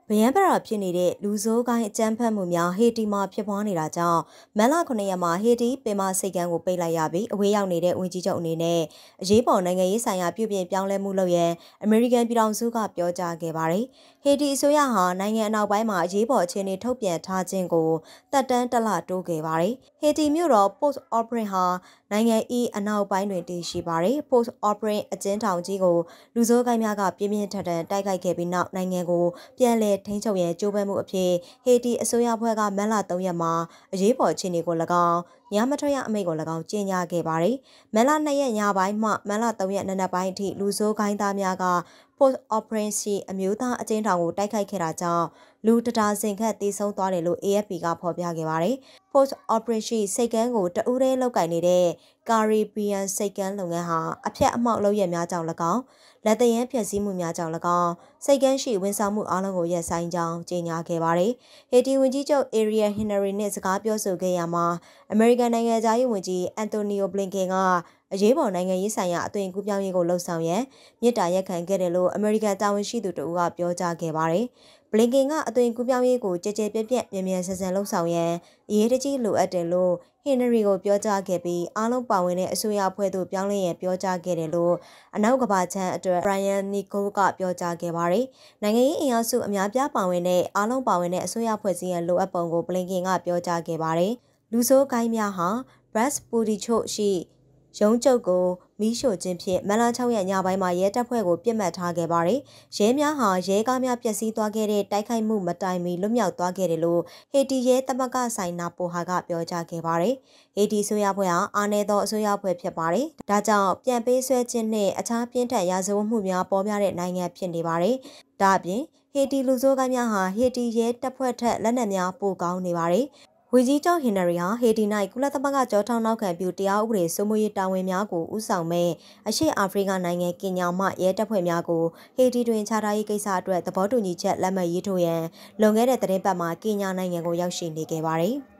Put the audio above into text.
ဗယံပရာဖြစ်နေတဲ့လူဆိုးကိုင်းအကြမ်းဖက်မှုများဟေတီမှာဖြစ်ပွားနေတာကြောင့်မန်လ9ရက်မှာဟေတီပင်မစိတ်ကမ်းကိုပိတ်လိုက်ရပြီးအဝေးရောက်နေတဲ့ဝန်ကြီးချုပ်အနေနဲ့အရေးပေါ်နိုင်ငံရေးဆိုင်ရာပြုပြင်ပြောင်းလဲမှုလုပ်ရန်အမေရိကန်ပြည်ထောင်စုကပြောကြားခဲ့ပါတယ်။ဟေတီအစိုးရဟာနိုင်ငံအနောက်ပိုင်းမှာအရေးပေါ်အခြေအနေထုတ်ပြန်ထားခြင်းကိုတပ်တန်းတစ်လတိုးခဲ့ပါတယ်။ဟေတီမြို့တော် Port-au-Prince ဟာနိုင်ငံ၏အနောက်ပိုင်းတွင်တည်ရှိပါတယ်။ Port-au-Prince အကျဉ်းထောင်ကြီးကိုလူဆိုးကိုင်းများကပြင်းပြင်းထန်ထန်တိုက်ခိုက်ခဲ့ပြီးနောက်နိုင်ငံကိုပြန်လည်ထိန်းချုပ်ရန်ကြိုးပမ်းမှုအဖြစ်ဟေတီအစိုးရဖွဲ့ကမန်လ3ရက်မှာအရေးပေါ်အခြေအနေကို၎င်းညမထွက်ရအမိန့်ကို၎င်းကြေညာခဲ့ပါတယ်။မန်လ2ရက်ညပိုင်းမှမန်လ3ရက်နံနက်ပိုင်းအထိလူဆိုးကိုင်းသားများက Port-au-Prince အမျိုးသားအကျဉ်းထောင်ကိုတိုက်ခိုက်ခဲ့တာကြောင့်လူတဒါဇင်ခန့်သေဆုံးသွားတယ်လို့ AFP ကဖော်ပြခဲ့ပါတယ်။ Port-au-Prince စိတ်ကမ်းကိုတဦးတည်းလောက်ကင်နေတဲ့ကာရီဘီယန်စိတ်ကမ်းလုပ်ငန်းဟာအဖြတ်အမှောက်လုပ်ရများကြောင်း၎င်းလက်တရန်ဖျက်ဆီးမှုများကြောင့်၎င်းစိတ်ကမ်းရှိဝန်ဆောင်မှုအားလုံးကိုရပ်ဆိုင်းကြောင်းကြေညာခဲ့ပါတယ်။ဟေတီဝန်ကြီးချုပ်အေရီယယ်ဟင်နရီနဲ့စကားပြောဆိုခဲ့ရမှာအမေရိကန်နိုင်ငံသားရေးဝန်ကြီးအန်တိုနီယိုဘလင်ကန်ကအရေးပေါ်နိုင်ငံရေးဆိုင်ရာအသွင်ကူးပြောင်းရေးကိုလှုံ့ဆော်ရန်မြစ်တာရက်ခံခဲ့တယ်လို့အမေရိကန်တာဝန်ရှိသူတို့ကပြောကြားခဲ့ပါတယ်။ဘလင်ကန်ကအသွင်ကူးပြောင်းရေးကိုကြကြပြက်ပြက်မြန်မြန်ဆန်ဆန်လှုံ့ဆော်ရန်အရေးတကြီးလိုအပ်တယ်လို့ဟင်နရီကိုပြောကြားခဲ့ပြီးအားလုံးပါဝင်တဲ့အစိုးရအဖွဲ့သို့ပြောင်းလဲရန်ပြောကြားခဲ့တယ်လို့အနောက်ကဘာချမ်းအတွက်ဘရိုင်ယန်နီကိုကပြောကြားခဲ့ပါတယ်။နိုင်ငံရေးအင်အားစုအများပြားပါဝင်တဲ့အားလုံးပါဝင်တဲ့အစိုးရဖွဲ့စည်းရန်လိုအပ်ပုံကိုဘလင်ကန်ကပြောကြားခဲ့ပါတယ်။လူဆိုးကိုင်းများဟာဘတ်ပူဒီချိုရှိရုံးချုပ်ကိုမီးရှို့ခြင်းဖြင့်မန်လ6ရက်ညပိုင်းမှာရဲတပ်ဖွဲ့ကိုပြစ်မှတ်ထားခဲ့ပါတယ်။ရဲများဟာရဲကားများပျက်စီးသွားခဲ့တဲ့တိုက်ခိုက်မှုမတိုင်မီလွတ်မြောက်သွားခဲ့တယ်လို့ဟေတီရဲသမဂဆိုင်နာပိုဟာကပြောကြားခဲ့ပါတယ်။ဟေတီအစိုးရဖွဲ့ဟာအားနည်းသောအစိုးရဖွဲ့ဖြစ်ပါတယ်။ဒါကြောင့်ပြန်ပေးဆွဲခြင်းနဲ့အခြားပြင်းထန်ရာဇဝတ်မှုများပေါ်များတဲ့နိုင်ငံဖြစ်နေပါတယ်။ဒါအပြင်ဟေတီလူဆိုးကိုင်းများဟာဟေတီရဲတပ်ဖွဲ့ထက်လက်နက်များပိုကောင်းနေပါတယ်။ဝန်ကြီးချုပ်ဟင်နရီဟာဟေတီ၌ကုလသမဂ္ဂကြောထောက်နောက်ခံပြုတရားဥပဒေစိုးမိုးရေးတာဝန်များကိုဦးဆောင်မဲ့အရှေ့အာဖရိကနိုင်ငံကင်ညာမှရဲတပ်ဖွဲ့များကိုဟေတီတွင်ခြားထားရေးကိစ္စအတွက်သဘောတူညီချက်လက်မှတ်ရေးထိုးရန်လွန်ခဲ့တဲ့သတင်းပတ်မှာကင်ညာနိုင်ငံကိုရောက်ရှိနေခဲ့ပါတယ်။